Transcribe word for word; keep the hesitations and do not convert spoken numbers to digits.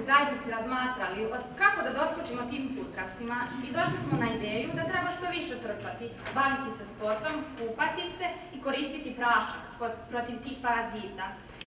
u zajednici razmatrali kako da doskočimo tim putravcima i došli smo na ideju da treba što više trčati, baviti se sportom, kupati se i koristiti prašak protiv tih parazita.